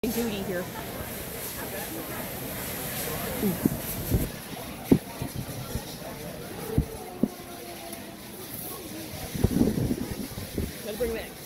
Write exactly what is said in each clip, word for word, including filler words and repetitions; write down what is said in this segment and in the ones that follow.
Duty here. Gotta bring back.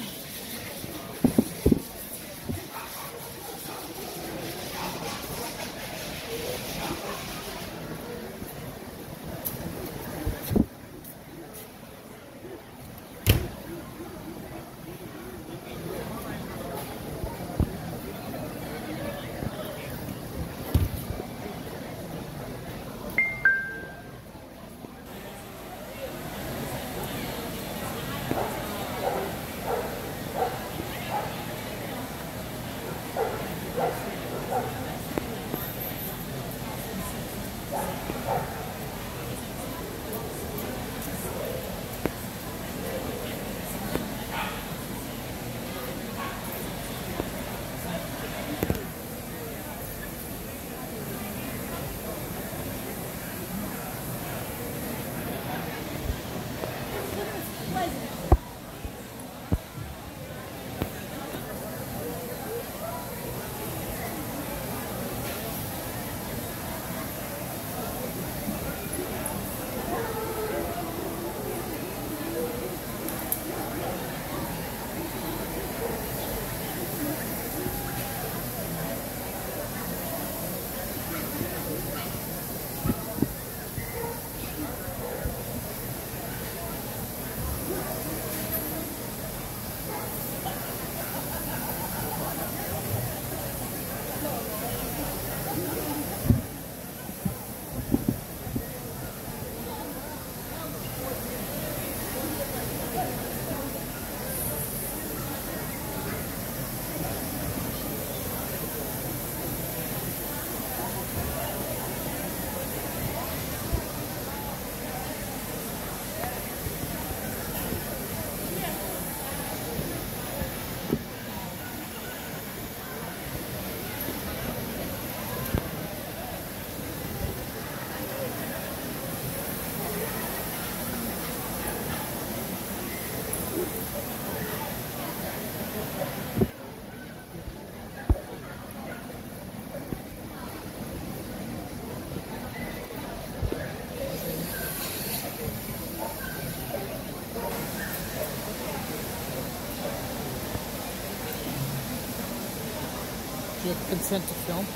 Do you have consent to film?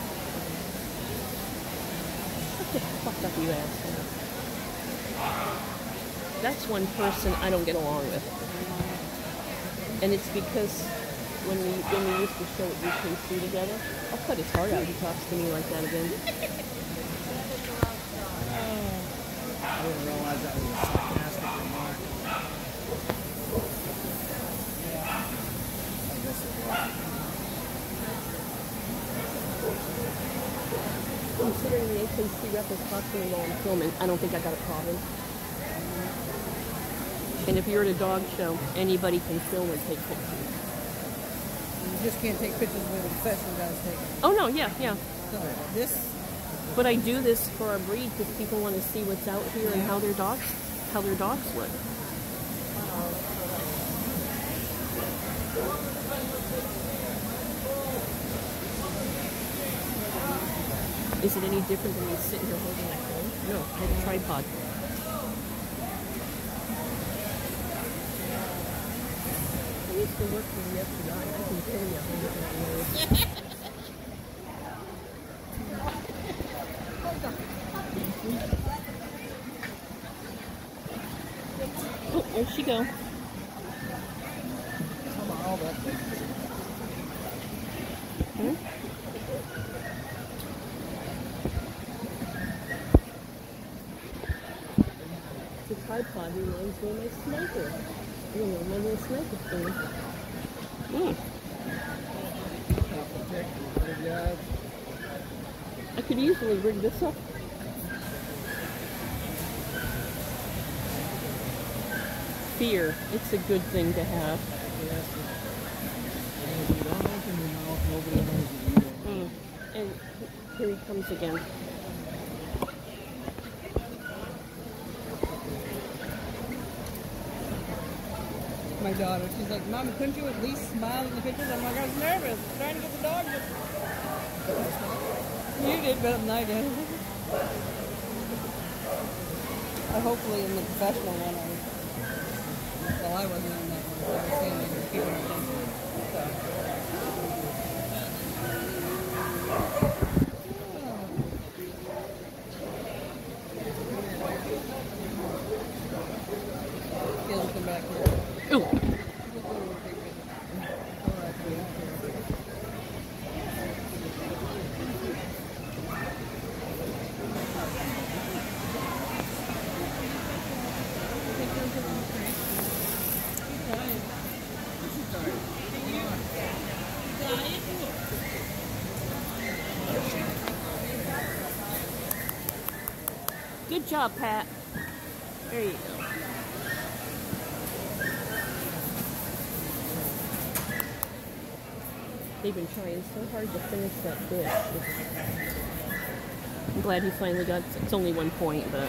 What the fuck up, you asshole? That's one person I don't get along with. And it's because when we when we used to show at U K C together, I'll cut his heart out if he talks to me like that again. I didn't realize that was a sarcastic remark. Yeah. I guess it was. Considering the A K C rep is talking to me while I'm filming, I don't think I got a problem. And if you're at a dog show, anybody can film or take pictures. You just can't take pictures with the professional guys taking. Oh no, yeah, yeah. So this. But I do this for our breed because people want to see what's out here and how their dogs, how their dogs look. Is it any different than me sitting here holding my phone? No, I have a tripod. I used to work for the F B I. I can tell you how different it is. Oh, there she go. Hmm? The tripod reminds me of my sniper. You know, my little sniper thing. Mm. I could easily rig this up. Fear. It's a good thing to have. Mm. And here he comes again. My daughter, she's like, Mom, couldn't you at least smile in the pictures? I'm like, I was nervous, trying to get the dog. You did better than I did. Uh, hopefully in the professional one, I was, well, I wasn't in that one. I was standing there keeping attention. So. He'll come back here. Ooh. Good job, Pat. There you go. They've been trying so hard to finish that dish. I'm glad he finally got, it's only one point, but...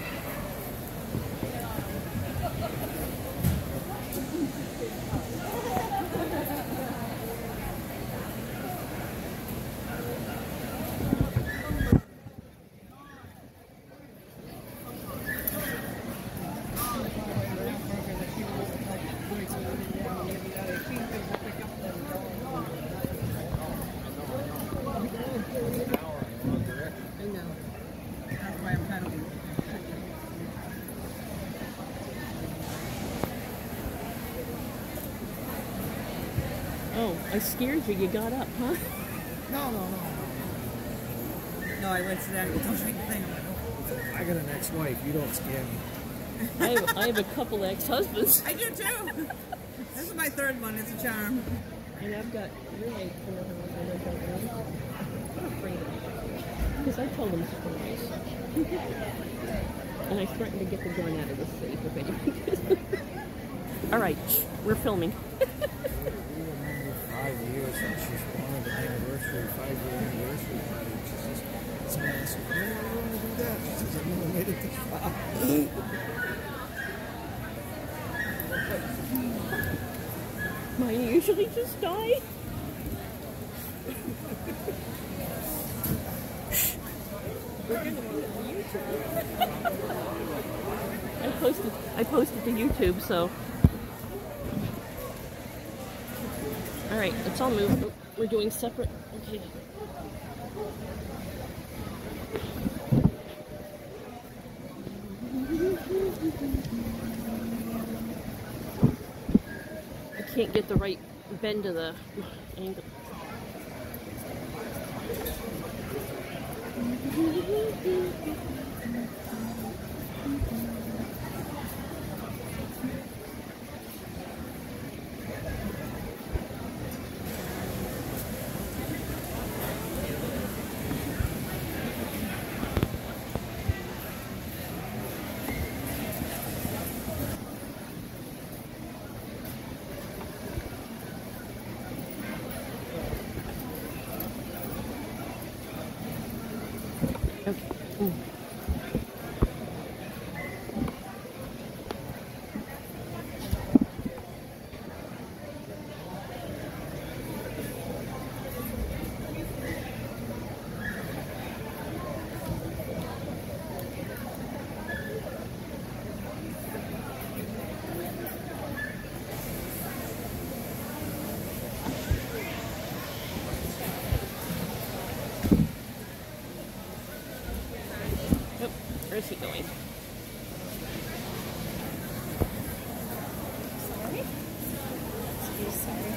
Oh, I scared you. You got up, huh? No, no, no, no. No, I went to that and don't drink the thing. I got an ex-wife. You don't scare me. I have, I have a couple ex-husbands. I do too. This is my third one. It's a charm. And I've got really four husbands. I don't know. I'm afraid of it. Because I told them stories. And I threatened to get the gun out of the safe if anyone. All right, we're filming. Five years since she's wanted an anniversary, five-year anniversary party. She says, someone asked her, why do you want to do that? She says, I've never made it this far. Mine usually just die. I posted I posted to YouTube, so all right, let's all move. Oh, we're doing separate. Okay. I can't get the right bend of the angle. Okay. Mm. Where's he going? Sorry? Excuse, sorry.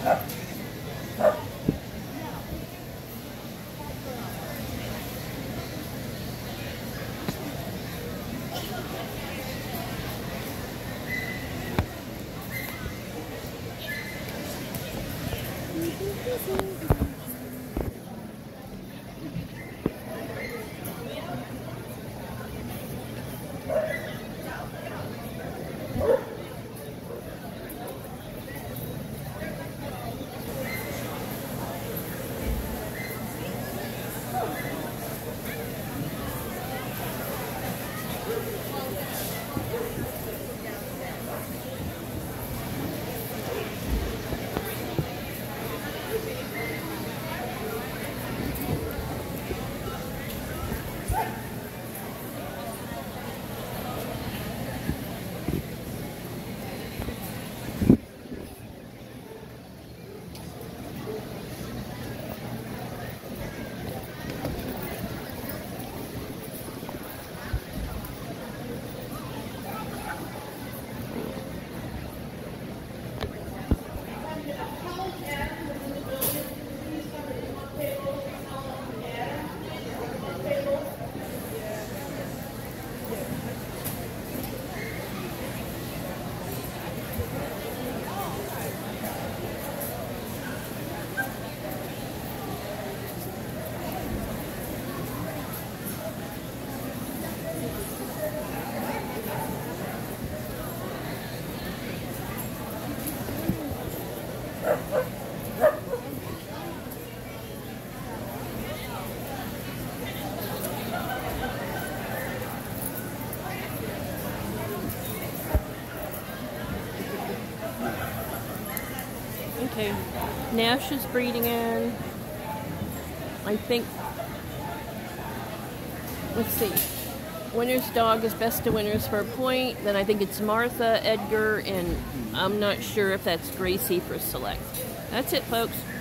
Okay, Nash is breeding in. I think, let's see, winner's dog is best to winners for a point. Then I think it's Martha, Edgar, and I'm not sure if that's Gracie for select. That's it, folks.